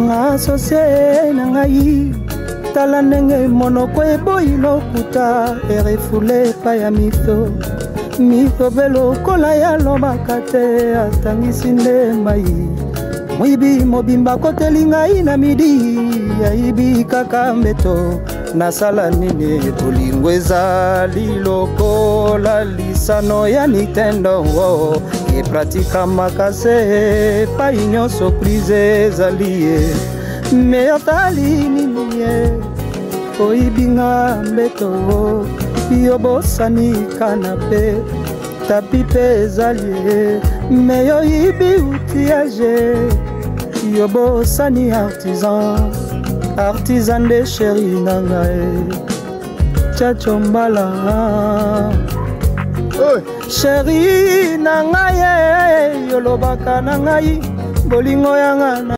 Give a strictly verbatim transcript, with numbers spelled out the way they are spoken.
nga associé na ngai tala ndenge monoko eboyi lokuta erefule pa ya mito mito belokola yalobaka te atangisi nde mai mwibi mobimba koteli ngai na midi yayibi kaka mbeto nasala nini bolingo ezali lokola lisano ya Nintendo epratikama se epai nyonso prize ezali ye me otali nini ye oyibinga mbeto yobosani kanape tapi mpe ezali ye me yoyibi utiage yobosani artisan artisan de chéri na ngai chacho mbala chéri na ngai yolobaka na ngai bolingo yanga